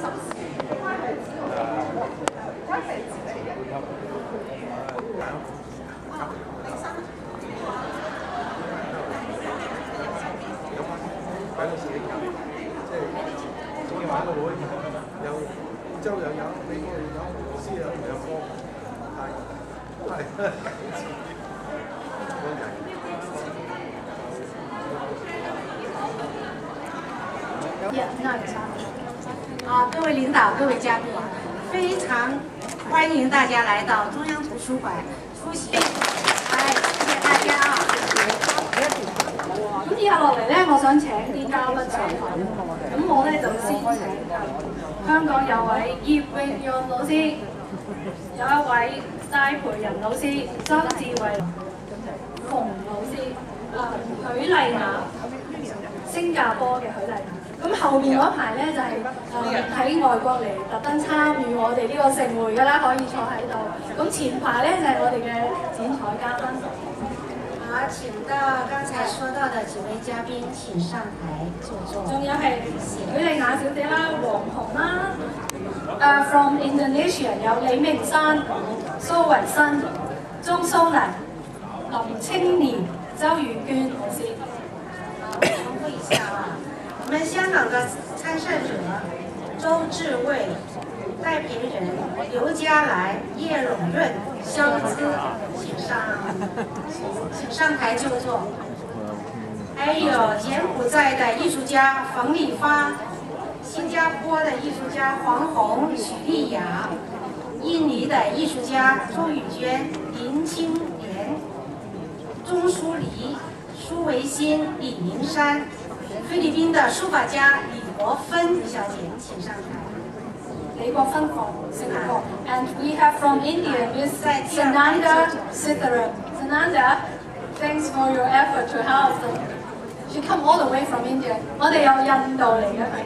各位领导、各位嘉宾，非常欢迎大家来到中央图书馆出席。謝謝大家啊！咁以下落嚟咧，我想請啲嘉賓上台。咁我咧就先請香港有位葉詠潤老師，有一位戴培仁老師、曾志偉、馮老師、許麗雅，新加坡嘅許麗雅。咁後面嗰排咧就係喺外國嚟特登參與我哋呢個盛會㗎啦，可以坐喺度。咁前排咧就係我哋嘅剪彩嘉賓。好，請到剛才說到的幾位嘉賓請上台就座。仲有係許麗雅小姐啦、黃紅啦，from Indonesia 有李明山、蘇維新、鐘蘇黎、林青年、周雨娟老師。重複一下啊！我們香港的參賽者周志偉、戴培仁、劉嘉來、葉永潤、肖姿，請上台就座。還有柬埔寨的藝術家馮麗發、新加坡的藝術家黃紅、許麗雅、印尼的藝術家周雨娟、林青蓮、鐘淑黎、蘇維新、李明山。菲律賓的書法家李國芬小姐，請上台。李國芬 from Singapore, and we have from India Miss Sananda Sitharam. Sananda, thanks for your effort to help. She come all the way from India. 我哋有印度嚟嘅。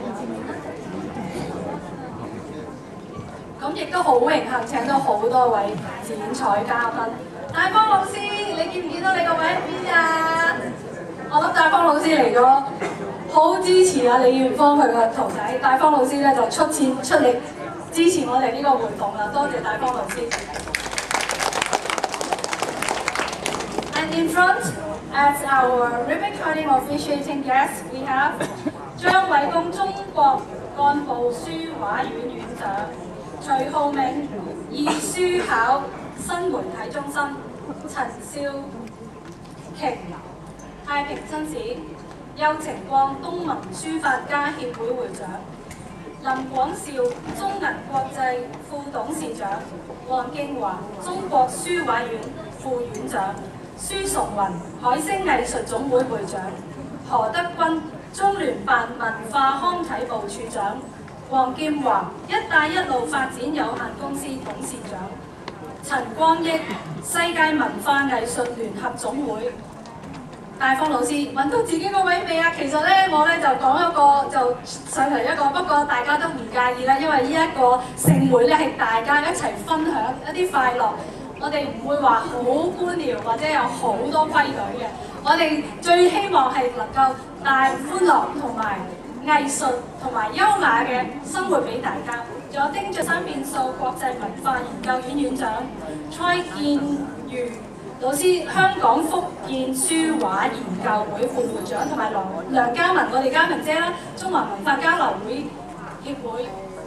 咁亦都好榮幸請到好多位剪彩嘉賓。大方老師，你見唔見到你個位喺邊啊？我諗大方老師嚟咗，好支持啊李元芳佢個徒仔。大方老師咧就出錢出力支持我哋呢個活動啦，多謝大方老師。And in front, as our ribbon cutting officiating guests, we have 張偉公中國幹部書畫院院長，徐浩銘義書考新媒體中心，陳少瓊太平紳士，邱晴光東盟書法家協會會長，林廣兆中銀國際副董事長，黃敬華中國書畫院副院長，舒崇雲海星藝術總會會長，何德君中聯辦文化康體部處長，黃劍華一帶一路發展有限公司董事長，陳光益世界文化藝術聯合總會。大方老師揾到自己個位未啊？其實咧，我咧就講一個就上嚟一個，不過大家都唔介意啦，因為呢一個盛會咧係大家一齊分享一啲快樂，我哋唔會話好官僚或者有好多規矩嘅，我哋最希望係能夠帶歡樂同埋藝術同埋優雅嘅生活俾大家。仲有丁俊山變數國際文化研究院院長蔡建瑜老師，香港福建書畫研究會副會長，同埋梁嘉文，我哋嘉文姐啦，中華文化交流會協會，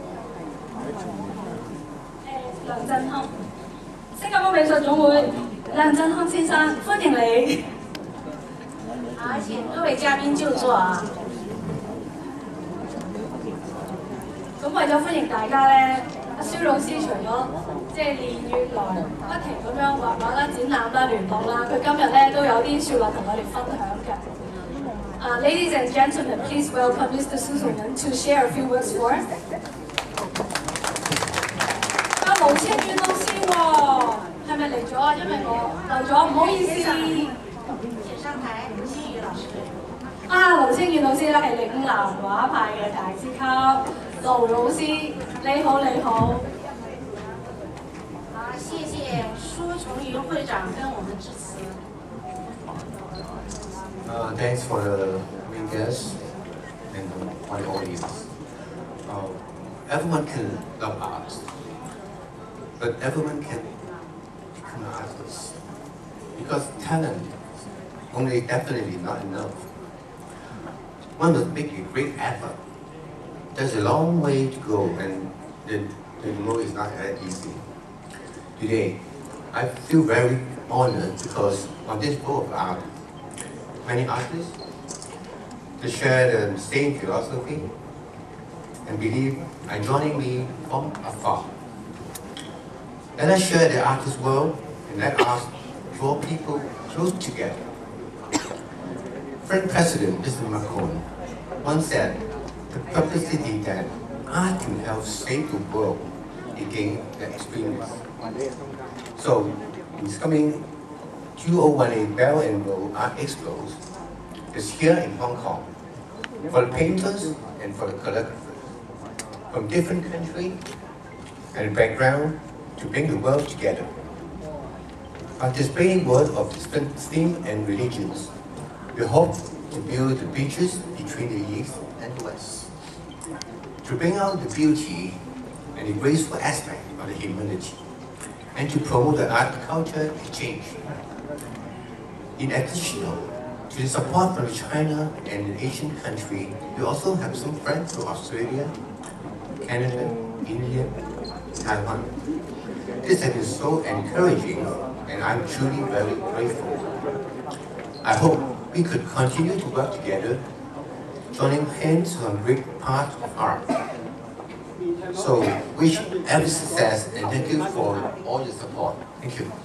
梁振康，新加坡美術總會，梁振康先生，歡迎你。好，請各位嘉賓就座啊。咁為咗歡迎大家咧，阿蕭老師除咗即係連月來不停咁樣畫畫啦、展覽啦、聯絡啦，佢今日咧都有啲説話同我哋分享嘅。Ladies and gentlemen, please welcome Mr. Su Songwen to share a few words for us. 盧清遠老師喎，係咪嚟咗啊？因為我漏咗，唔好意思。請上台，盧清遠老師。盧清遠老師咧係嶺南畫派嘅大師級。盧老師，你好，你好。好，謝謝蘇崇雲會長跟我們致辭。 Thanks for the main guests and my audience. everyone can love art, but everyone can become an artist. Because talent only definitely not enough. One must make a great effort. There's a long way to go, and the road is not that easy. Today, I feel very honored because on this road of art, many artists they share the same philosophy and belief and joining me from afar. Let us share the artist world and let us draw people close together. French President Mr. Macron once said the publicity that art can help save the world against the extremists. So, in this coming 2018 Bell and Road Art Expo is here in Hong Kong for the painters and for the collectors from different countries and background to bring the world together. Participating words of different themes and religions, we hope to build the bridges between the East and the West, to bring out the beauty and the graceful aspect of the humanity, and to promote the art culture exchange. In addition to the support from China and the Asian country, we also have some friends from Australia, Canada, India, Taiwan. This has been so encouraging, and I'm truly very grateful. I hope we could continue to work together, joining hands on great part of art. So, wish every success and thank you for all your support. Thank you.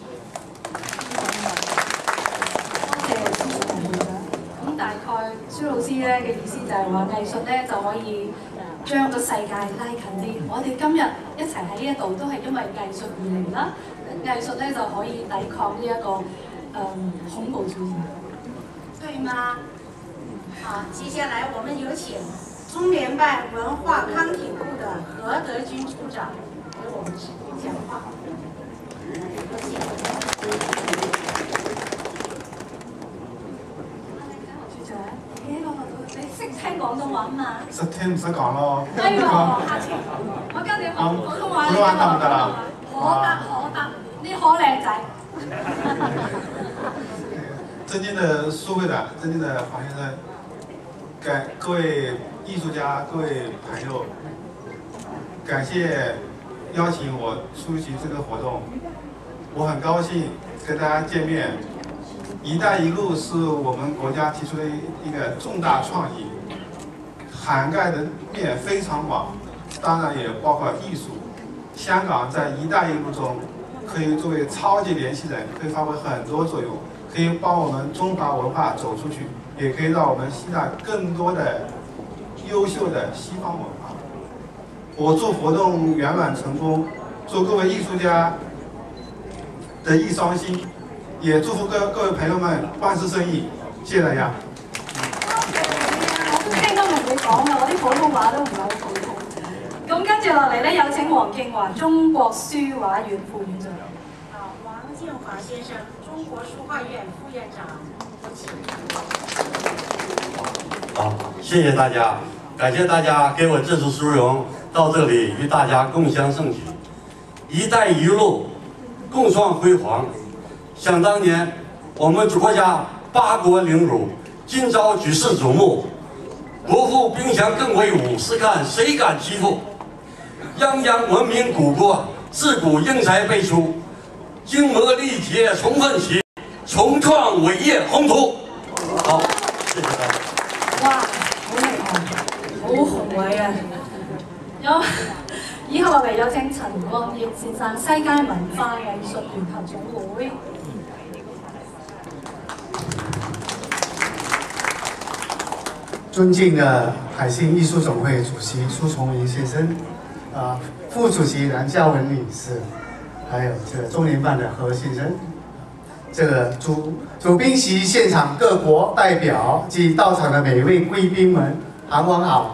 咁大概朱老師咧嘅意思就係話藝術咧就可以將個世界拉近啲。我哋今日一齊喺呢一度都係因為藝術而嚟啦。藝術咧就可以抵抗呢一個恐怖主義， 對嗎？好，接下來我們有請中聯辦文化康體部的何德軍處長給我們講話。 你識聽廣東話嘛？ 識聽唔識講咯。 哎呦，下次我跟你講普通話，你得唔得啦？可得，你好靚仔。 尊敬的苏会长，尊敬的黄先生，各位艺术家、各位朋友，感谢邀请我出席这个活动，我很高兴跟大家见面。“一带一路”是我们国家提出的一个重大创意，涵盖的面非常广，当然也包括艺术。香港在“一带一路”中可以作为超级联系人，可以发挥很多作用，可以帮我们中华文化走出去，也可以让我们吸纳更多的优秀的西方文化。我祝活动圆满成功，祝各位艺术家得意双馨。也祝福各位朋友們萬事勝意，謝謝大家。 我都聽得明你講嘅，我啲普通話都唔係好普通。咁跟住落嚟咧，有請黃敬華中國書畫院副院長。 好，王建華先生，中國書畫院副院長，有請。 好，謝謝大家，感謝大家給我這次殊榮，到這裡與大家共襄盛舉，一帶一路，共創輝煌。想當年，我們國家8國領辱，今朝舉世矚目。國父兵強更威武，試看誰敢欺負？泱泱文明古國，自古英才輩出，經磨歷劫重奮起，重創偉業宏圖。好，謝謝大家。 哇，好厲害，好雄偉啊！以後落嚟有請陳光益先生，世界文化藝術聯合總會。 尊敬的海信艺术总会主席苏崇云先生，副主席梁嘉文女士，还有这个中联办的何先生，这个主宾席现场各国代表及到场的每位贵宾们，韩文好。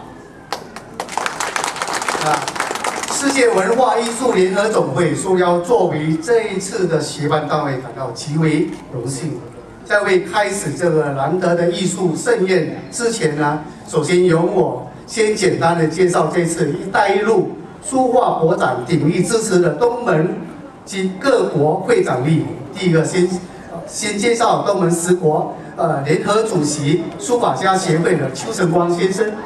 世界文化艺术联合总会受邀作为这一次的协办单位，感到极为荣幸。在为开始这个难得的艺术盛宴之前呢，首先由我先简单的介绍这次“一带一路”书画博展鼎力支持的东盟及各国会长莅临。第一个先介绍东盟10国联合主席书法家协会的邱成光先生，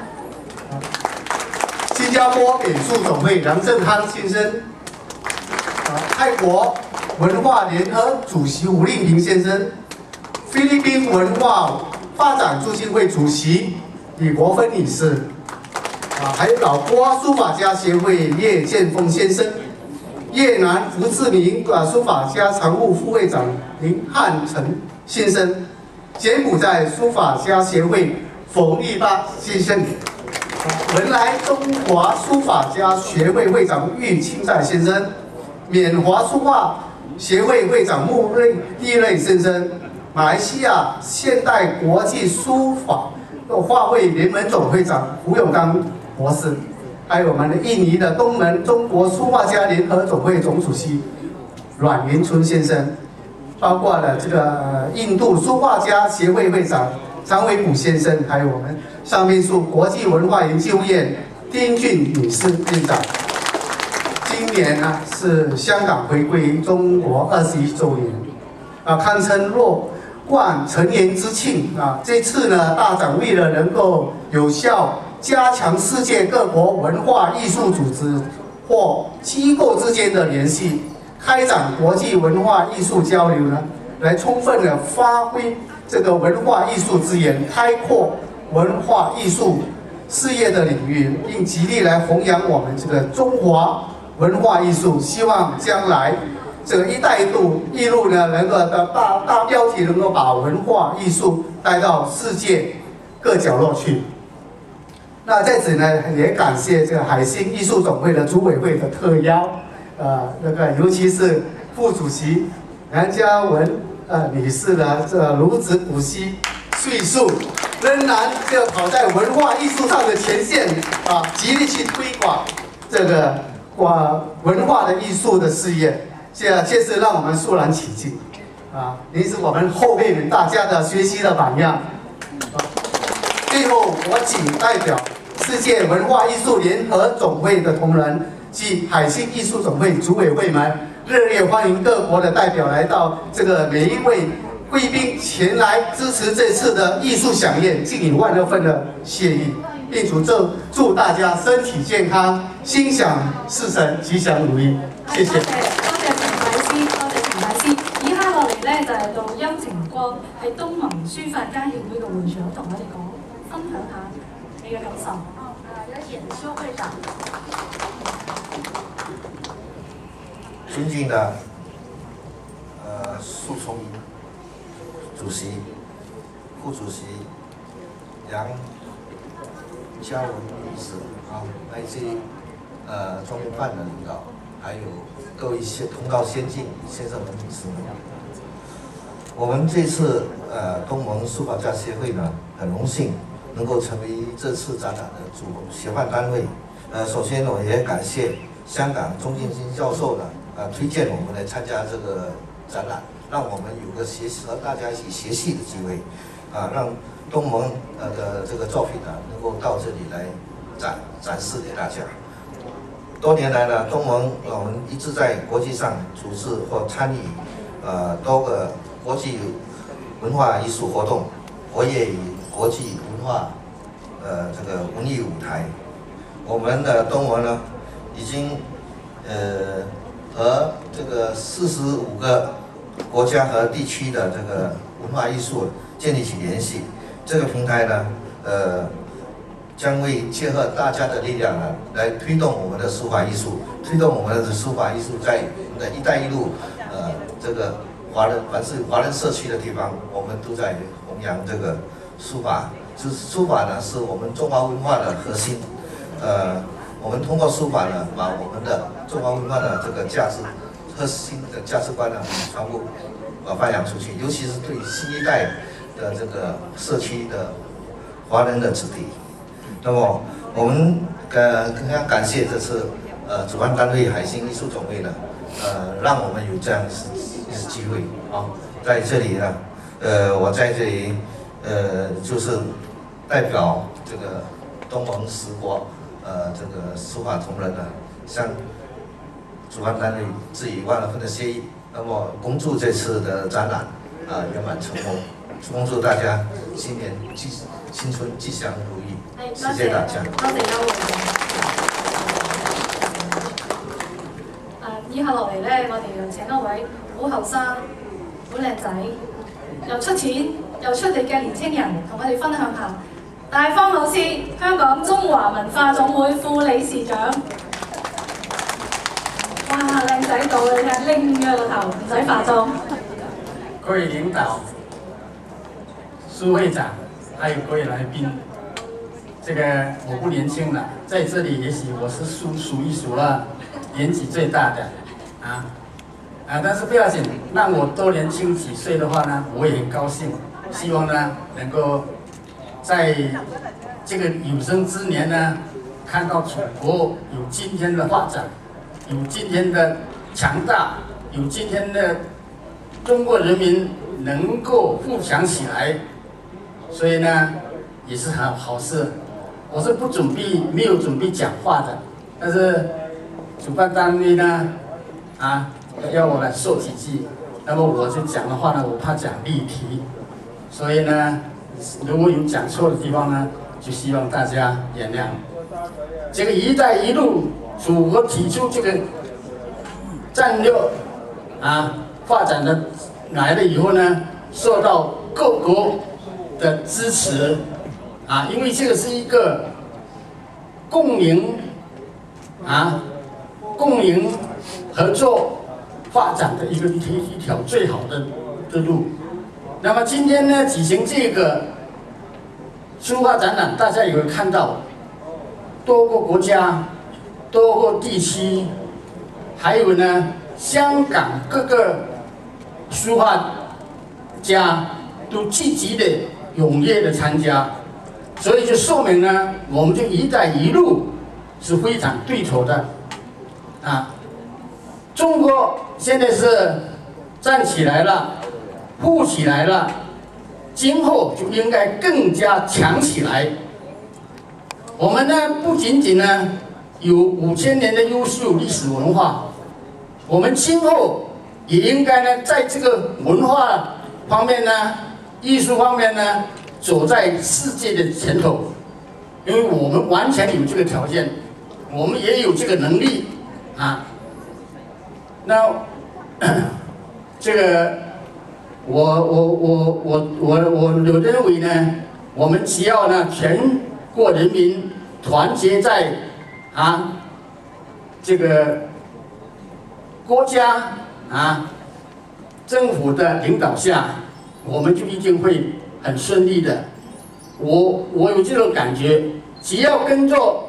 新加坡美术总会梁振康先生，泰国文化联合主席吴令平先生，菲律宾文化发展促进会主席李国芬女士，还有老挝书法家协会叶建峰先生，越南胡志明书法家常务副会长林汉成先生，柬埔寨书法家协会冯立巴先生，文莱中华书法家学会会长郁清在先生，缅华书画协会会长穆立瑞先生，马来西亚现代国际书法画会联盟总会长胡永刚博士，还有我们的印尼的东盟中国书画家联合总会总主席阮云春先生，包括了这个印度书画家协会会长张维古先生，还有我们上面是国际文化研究院丁俊女士院长。今年呢是香港回归中国21周年，堪称若冠陈年之庆啊！这次呢，大展为了能够有效加强世界各国文化艺术组织或机构之间的联系，开展国际文化艺术交流呢，来充分的发挥这个文化艺术资源，开阔文化艺术事业的领域，并极力来弘扬我们这个中华文化艺术。希望将来这个“一带一路”呢，能够的大标题能够把文化艺术带到世界各角落去。那在此呢，也感谢这个海星艺术总会的组委会的特邀，尤其是副主席梁嘉文女士的这孺子补习岁数，仍然就跑在文化艺术上的前线啊，极力去推广这个文化的艺术的事业，这确实让我们肃然起敬啊！您是我们后辈们大家的学习的榜样。最后，我谨代表世界文化艺术联合总会的同仁及海星艺术总会组委会们，热烈欢迎各国的代表来到这个每一位贵宾前来支持这次的艺术飨宴，敬以万份的谢意，并祝大家身体健康，心想事成，吉祥如意。謝謝。 多謝陳大師，多謝陳大師。以下落嚟咧就係到邱晴光，係東盟書法家協會嘅會長，同我哋分享下你嘅感受。 有請邱會長。 尊敬的苏崇义主席、副主席梁嘉文女士来自中联办的领导，还有各位同道先进先生和女士们，我们这次东盟书法家协会呢，很荣幸能够成为这次展览的主协办单位。首先我也感谢香港钟敬新教授呢，推荐我们来参加这个展览，让我们有个和大家一起学习的机会，让东盟的这个作品呢，能够到这里来展示给大家。多年来呢，东盟我们一直在国际上组织或参与多个国际文化艺术活动，活跃于国际文化这个文艺舞台。我们的东盟呢，已经和这个45个国家和地区的这个文化艺术建立起联系。这个平台呢，将会结合大家的力量呢，来推动我们的书法艺术，推动我们的书法艺术在我们的“一带一路”这个凡是华人社区的地方，我们都在弘扬这个书法。就是书法呢，是我们中华文化的核心。我们通过书法呢，把我们的中华文化的这个核心的价值观呢，全部发扬出去，尤其是对新一代的这个社区的华人的子弟。那么我们更加感谢这次主办单位海星艺术总会呢，让我们有这样一次机会在这里呢，我在这里就是代表这个东盟10国这个书法同仁呢，向主办单位致以万分的谢意。那么恭祝这次的展览圆满成功，恭祝大家新春吉祥如意，谢謝大家。 多謝邱會長。以下落嚟咧，我哋又請一位好後生、好靚仔，又出錢又出力嘅年青人，同我哋分享下。大方老師，香港中華文化總會副理事長。哇，靚仔到你睇，拎咗個頭，唔使化妝。 各位領導、蘇會長，還有各位來賓，這個我不年輕了，在這裡也許我是數一數二年紀最大的，但是不要緊，讓我多年輕幾歲的話呢，我也很高興，希望呢能夠在這個有生之年呢，看到祖國有今天的發展，有今天的強大，有今天的中國人民能夠富強起來，所以呢也是很好事。我是沒有準備講話的，但是主辦單位呢要我來說幾句，那麼我就講的話呢，我怕講離題，所以呢如果有講錯的地方呢，就希望大家原諒。這個"一帶一路"祖國提出這個戰略發展的來了以後呢，受到各國的支持因為這個是一個共贏合作發展的一條最好的路。那麼今天呢舉行這個書畫展覽，大家也會看到多個國家、多個地區，還有呢香港各個書畫家都積極的、踴躍的參加，所以就說明呢，我們這"一帶一路"是非常對頭的中國現在是站起來了，富起來了，今後就應該更加強起來。我們呢不僅僅呢有5000年的優秀歷史文化，我們今後也應該呢在這個文化方面呢、藝術方面呢走在世界的前頭，因為我們完全有這個條件，我們也有這個能力那這個我認為呢，我們只要呢全國人民團結在這個國家政府的領導下，我們就一定會很順利的。我有這種感覺，只要跟着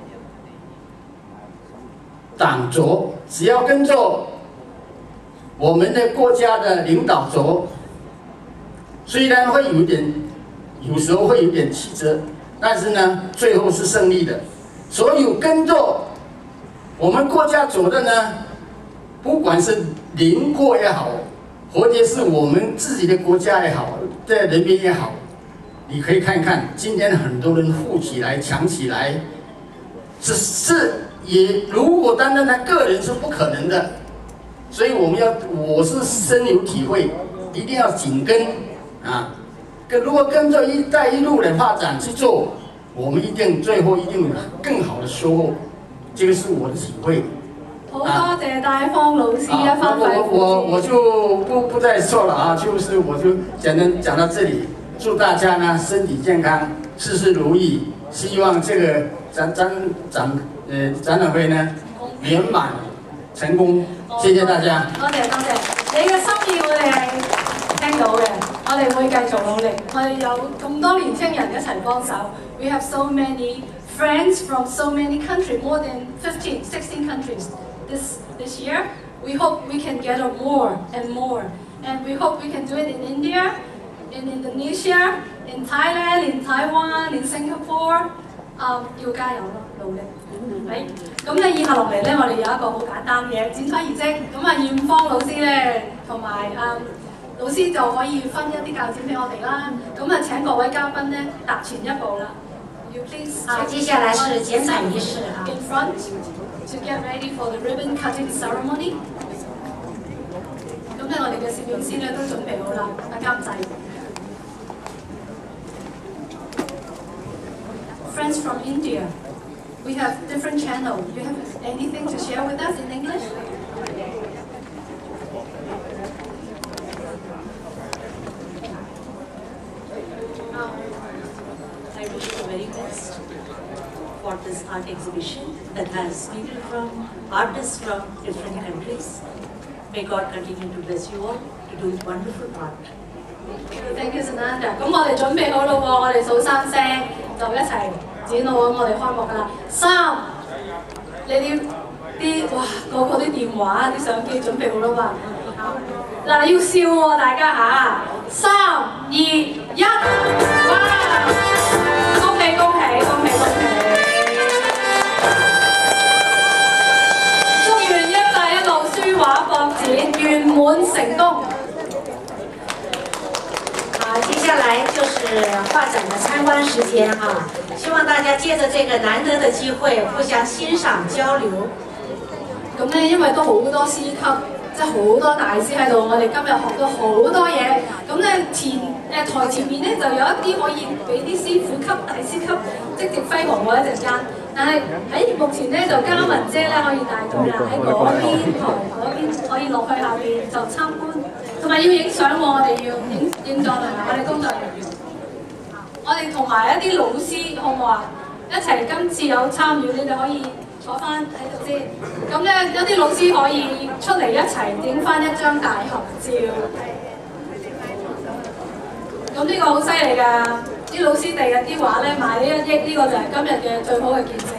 黨走，只要跟着我們的國家的領導走，雖然會有時候會有點曲折，但是呢，最後是勝利的。所有跟着我們國家走的呢，不管是鄰國也好，或者是我們自己的國家也好，的人民也好，你可以看看，今天很多人富起來、強起來，如果單單他個人是不可能的。所以我是深有體會，一定要緊跟如果跟着"一帶一路"的發展去做，我們最後一定有更好的收穫，這個是我的體會。 好多謝大方老師一番吩咐。 我就不再說了就是我就簡單講到這裡，祝大家呢身體健康，事事如意，希望這個展覽會呢圓滿成功。謝謝大家。 多謝，你嘅心意我哋係聽到嘅，我哋會繼續努力。我哋有咁多年青人一齊幫手。We have so many friends from so many countries, more than 15, 16 countries this year. We hope we can gather more and more, and we hope we can do it in India, in Indonesia, in Thailand, in Taiwan, in Singapore. 要加油咯，努力。咁咧，以下落嚟咧，我哋有一個好簡單嘅展開儀式。咁艷芳老師咧，同埋老師就可以分一啲教展俾我哋啦。咁請各位嘉賓咧踏前一步啦。 You please 好，接下来是剪彩仪式啊。 in front to get ready for the ribbon cutting ceremony。咁咧，我哋嘅攝影師咧都準備好啦，阿監製。Friends from India, we have different channel. You have anything to share with us in English? I wish you the very best for this art exhibition that has people from, artists from different countries. May God continue to bless you all to do wonderful art. Thank you, Sananda。咁我哋準備好啦喎，我哋數3聲就一齊剪到咁，我哋開幕㗎啦。3，你啲哇個個啲電話、啲相機準備好啦嘛？嗱，要笑喎大家嚇！3、2、1，哇！恭喜恭喜恭喜恭喜！祝願一帶一路書畫博展圓滿成功。 好，接下來就是畫展的參觀時間啊！希望大家借着這個難得的機會，互相欣賞交流。 咁咧，因為都好多師級，即係好多大師喺度，我哋今日學到好多嘢。咁咧台前面咧就有一啲可以俾啲師傅級、大師級積極輝煌嗰一陣間。但係喺目前咧就嘉文姐咧可以帶到啦，喺嗰邊台嗰邊可以落去下邊就參觀。 同埋要影相喎，我哋要影咗同埋我哋工作人員，我哋同埋一啲老師好唔好啊？一齊今次有參與，你哋可以坐翻喺度先。咁咧有啲老師可以出嚟一齊影翻一張大合照。咁呢個好犀利㗎，啲老師第日啲畫咧賣呢1億，呢個就係今日嘅最好嘅見證。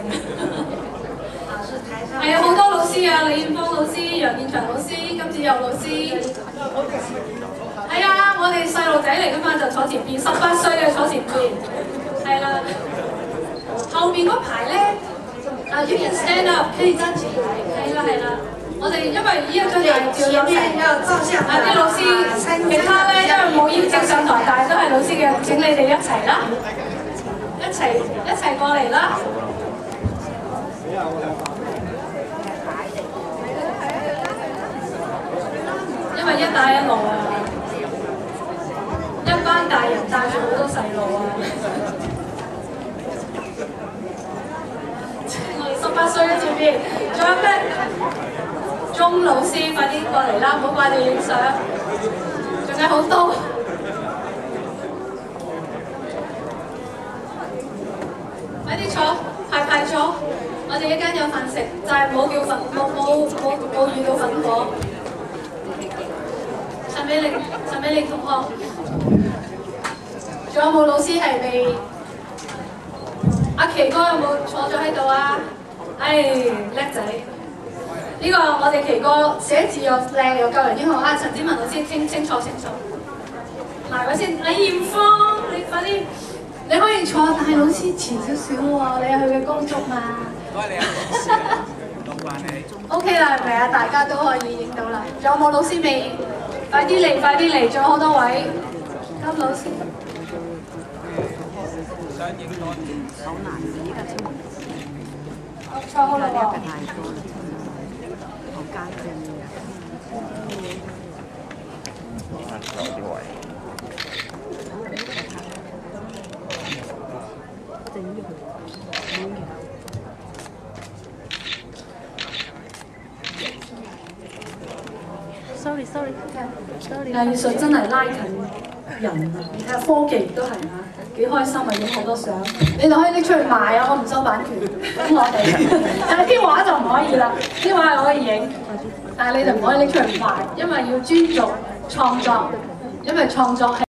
係啊，好多老師啊，李艷芳老師、楊建祥老師、金子佑老師。係啊，我哋細路仔嚟㗎嘛，就坐前邊，18歲嘅坐前邊。係啦，後邊嗰排咧，you can stand up， 可以站起來。係啦係啦，我哋因為呢一張大照有請啲老師，其他咧因為冇邀請上台，但係都係老師嘅，請你哋一齊啦，一齊過嚟啦。 因為一帶一路啊，一班大人帶住好多細路啊，我哋18歲喺前邊，仲有咩？鐘老師快啲過嚟啦，唔好掛住影相，仲有好多。快啲坐，排坐，我哋一間有飯食，就係冇遇到粉火。 陳美玲同學，仲有冇老師係未？阿奇哥有冇坐咗喺度啊？叻仔！呢個我哋奇哥寫字又靚又夠人英雄啊！陳子文老師清楚。埋位先，李艷芳，你快啲，你可以坐大老師前少少喎，你有佢嘅光足嘛？唔該你啊，老闆你。OK 啦，係咪啊？大家都可以影到啦。仲有冇老師未？ 快啲嚟，仲有好多位。金老師。想影多啲。好難嘅，依家先。坐好啦喎。好艱正嘅。Sorry。藝術真係拉近人啊！你睇下科技都係啊，幾開心啊！影好多相，你哋可以拎出去賣啊！我唔收版權，咁我哋，但係啲畫就唔可以啦，啲畫係可以影，但係你哋唔可以拎出去賣，因為要尊重創作，因為創作係。